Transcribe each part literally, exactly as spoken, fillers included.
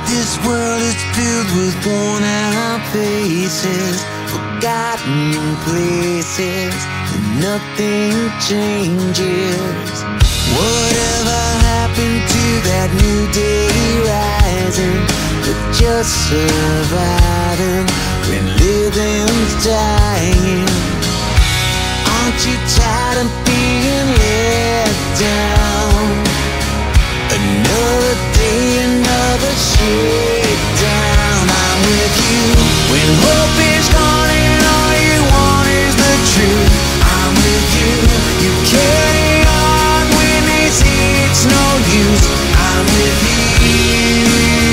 This world is filled with worn-out faces, forgotten places, and nothing changes. Whatever happened to that new day rising, but just surviving when living's dying? Aren't you tired of being let down? Another day, another shakedown. I'm with you when hope is gone and all you want is the truth. I'm with you, you carry on when they say it's no use. I'm with you.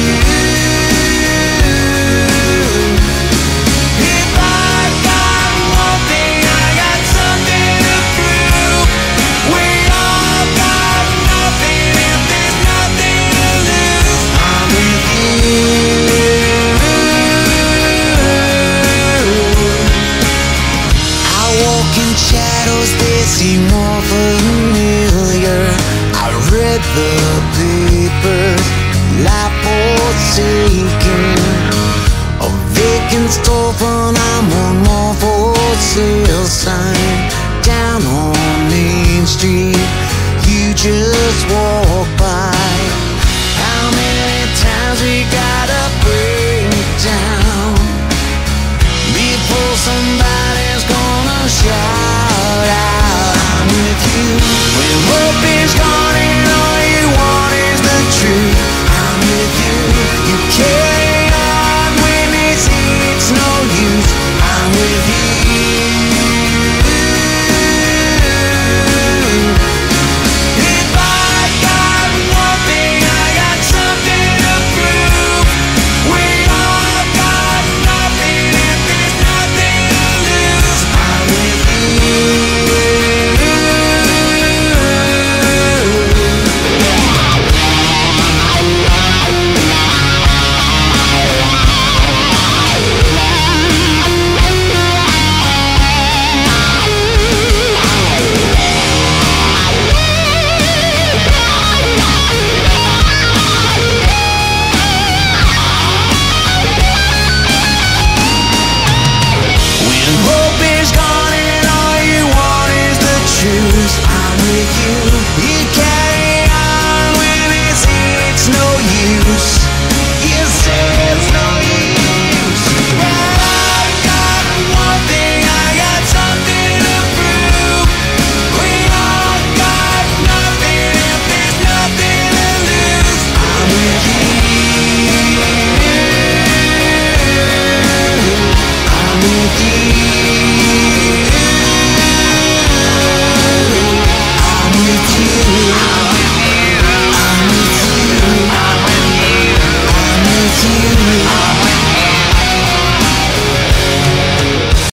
If I got one thing, I got something to prove. We all got nothing if there's nothing to lose. I'm with you. I walk in shadows, they seem more familiar. I read the papers, life forsaken. A vacant storefront, I'm one more for sale sign. Down on Main Street, you just walk by. How many times we gotta break down before somebody's gonna shout out? I'm with you when hope is gone.